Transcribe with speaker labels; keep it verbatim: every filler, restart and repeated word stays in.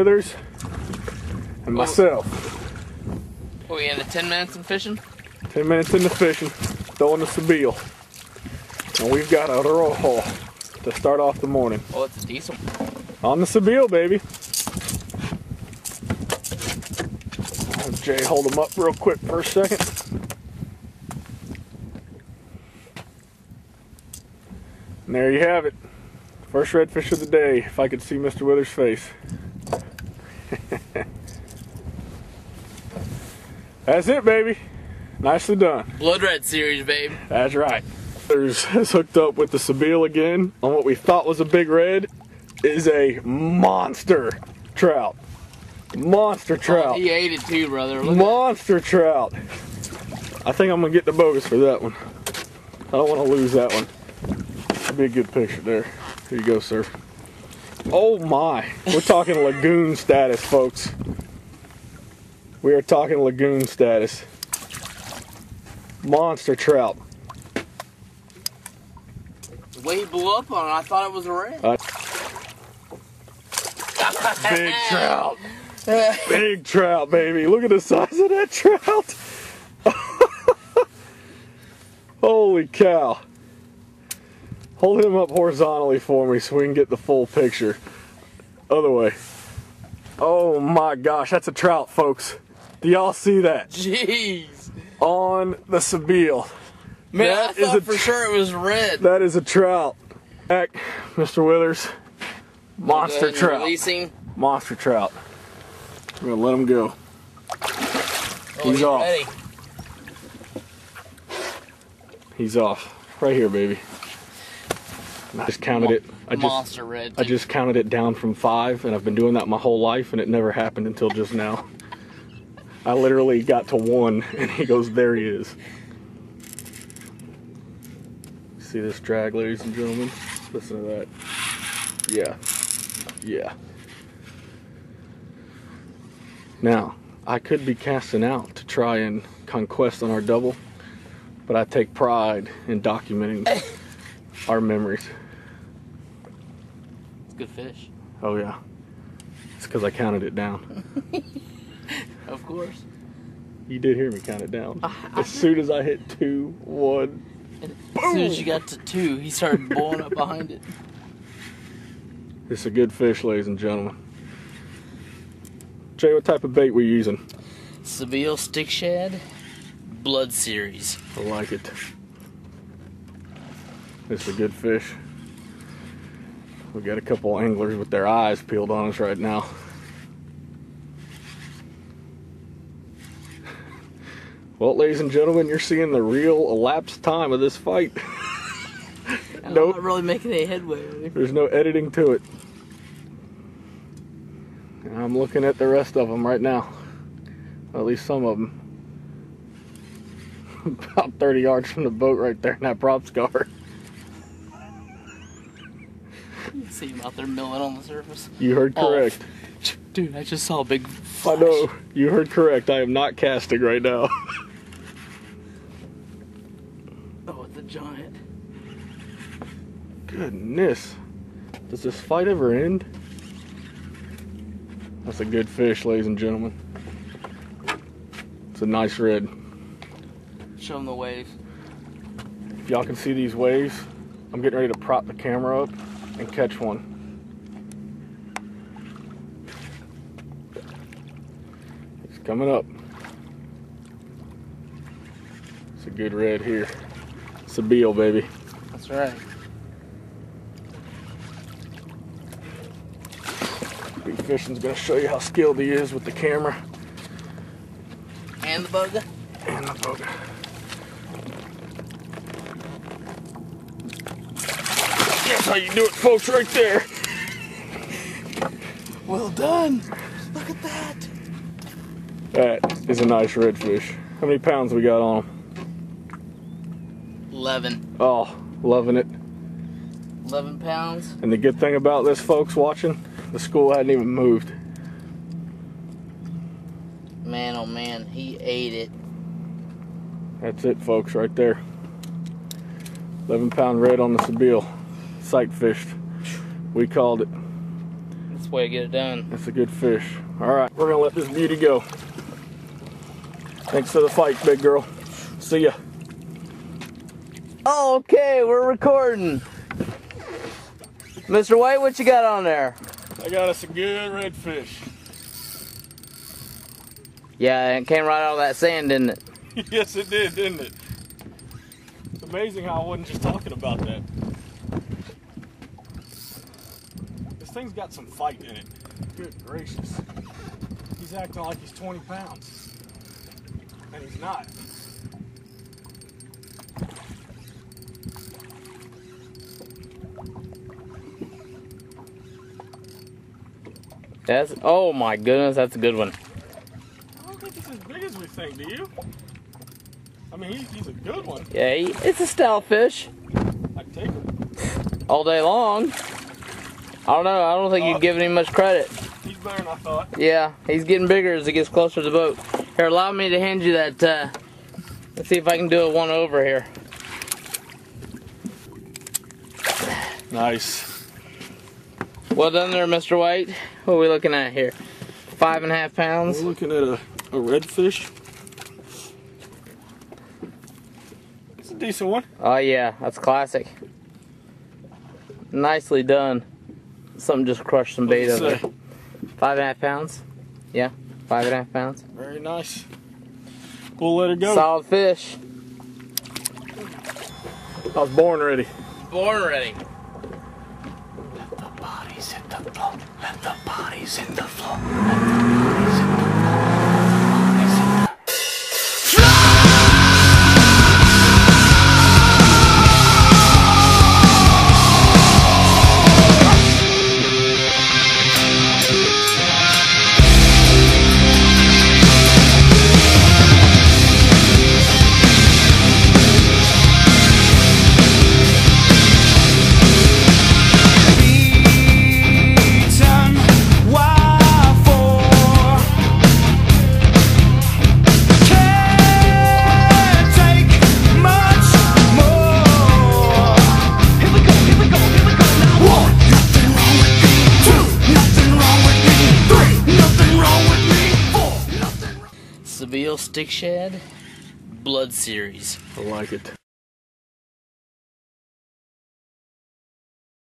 Speaker 1: Withers and myself.
Speaker 2: What, we had a ten minutes in fishing?
Speaker 1: ten minutes into fishing, throwing the Sebile. And we've got a roll haul to start off the morning.
Speaker 2: Oh, it's a decent one.
Speaker 1: On the Sebile, baby. Have Jay hold them up real quick for a second. And there you have it. First redfish of the day, if I could see Mister Withers' face. That's it, baby. Nicely done.
Speaker 2: Blood Red series, babe.
Speaker 1: That's right. Withers has hooked up with the Sebile again on what we thought was a big red. Is a monster trout. Monster trout.
Speaker 2: Oh, he ate it too, brother. Look
Speaker 1: monster trout. I think I'm gonna get the bogus for that one. I don't want to lose that one. That'd be a good picture there. Here you go, sir. Oh my. We're talking lagoon status, folks. We are talking lagoon status. Monster trout.
Speaker 2: The way he blew up on it, I thought it was a red.
Speaker 1: Uh, big trout. Big trout, baby. Look at the size of that trout. Holy cow. Hold him up horizontally for me so we can get the full picture. Other way. Oh my gosh, that's a trout, folks. Do y'all see that?
Speaker 2: Jeez.
Speaker 1: On the Sebile.
Speaker 2: Man,
Speaker 1: that
Speaker 2: I
Speaker 1: is
Speaker 2: thought
Speaker 1: a
Speaker 2: for sure it was red.
Speaker 1: That is a trout. Back, Mister Withers. Monster trout.
Speaker 2: Releasing.
Speaker 1: Monster trout. We're gonna let him go.
Speaker 2: Oh,
Speaker 1: he's off.
Speaker 2: Ready.
Speaker 1: He's off. Right here, baby. I just counted it. I just,
Speaker 2: Monster red.
Speaker 1: I just counted it down from five, and I've been doing that my whole life, and it never happened until just now. I literally got to one, and he goes, there he is. See this drag, ladies and gentlemen? Listen to that. Yeah. Yeah. Now, I could be casting out to try and conquest on our double, but I take pride in documenting our memories.
Speaker 2: It's good fish.
Speaker 1: Oh yeah. It's because I counted it down.
Speaker 2: Of course.
Speaker 1: You did hear me count it down.
Speaker 2: I, I
Speaker 1: as soon as I hit two, one,
Speaker 2: and
Speaker 1: boom!
Speaker 2: As soon as you got to two, he started blowing up behind it.
Speaker 1: It's a good fish, ladies and gentlemen. Jay, what type of bait we using?
Speaker 2: Sebile Stick Shad Blood Series.
Speaker 1: I like it. It's a good fish. We got a couple anglers with their eyes peeled on us right now. Well, ladies and gentlemen, you're seeing the real elapsed time of this fight.
Speaker 2: I'm
Speaker 1: Nope.
Speaker 2: not really making any headway with it.
Speaker 1: There's no editing to it. And I'm looking at the rest of them right now. At least some of them. About thirty yards from the boat right there in that prop scar.
Speaker 2: You see him out there milling on the surface.
Speaker 1: You heard correct.
Speaker 2: Oh, dude, I just saw a big flash.
Speaker 1: I know. You heard correct. I am not casting right now.
Speaker 2: Oh, it's a giant.
Speaker 1: Goodness. Does this fight ever end? That's a good fish, ladies and gentlemen. It's a nice red.
Speaker 2: Show them the waves.
Speaker 1: If y'all can see these waves, I'm getting ready to prop the camera up and catch one. It's coming up. It's a good red here. Sebile, baby.
Speaker 2: That's right.
Speaker 1: Big Fishing's gonna show you how skilled he is with the camera.
Speaker 2: And the boga.
Speaker 1: And the boga. That's how you do it, folks, right there.
Speaker 2: Well done. Look at that.
Speaker 1: That is a nice redfish. How many pounds we got on him?
Speaker 2: eleven.
Speaker 1: Oh, loving it.
Speaker 2: eleven pounds.
Speaker 1: And the good thing about this, folks watching, the school hadn't even moved.
Speaker 2: Man, oh man, he ate it.
Speaker 1: That's it, folks, right there. eleven pound red on the Sebile. Sight fished. We called it.
Speaker 2: That's way to get it done.
Speaker 1: That's a good fish. All right, we're gonna let this beauty go. Thanks for the fight, big girl. See ya.
Speaker 2: Okay, we're recording. Mister White, what you got on there?
Speaker 1: I got us a good redfish.
Speaker 2: Yeah, it came right out of that sand, didn't it?
Speaker 1: Yes, it did, didn't it? It's amazing how I wasn't just talking about that. This thing's got some fight in it. Good gracious. He's acting like he's twenty pounds. And he's not.
Speaker 2: That's, oh my goodness, that's a good one.
Speaker 1: I don't think it's as big as we think, do you? I mean, he's, he's a good one.
Speaker 2: Yeah, he, it's a style fish.
Speaker 1: I'd take him.
Speaker 2: All day long. I don't know, I don't think
Speaker 1: Uh,
Speaker 2: you've given him much credit.
Speaker 1: He's better than I thought.
Speaker 2: Yeah, he's getting bigger as he gets closer to the boat. Here, allow me to hand you that, uh, let's see if I can do a one over here.
Speaker 1: Nice.
Speaker 2: Well done there, Mister White. What are we looking at here? Five and a half pounds.
Speaker 1: We're looking at a, a redfish. It's a decent one.
Speaker 2: Oh yeah, that's classic. Nicely done. Something just crushed some bait
Speaker 1: What's
Speaker 2: over
Speaker 1: it
Speaker 2: there. Five and a half pounds. Yeah, five and a half pounds.
Speaker 1: Very nice. We'll let her go.
Speaker 2: Solid fish.
Speaker 1: I was born ready.
Speaker 2: Born ready.
Speaker 3: Let the bodies hit the floor. Let the bodies hit the floor. Let the bodies hit the floor. Bodies hit the
Speaker 2: Seville Stick Shad Blood Series.
Speaker 1: I like it.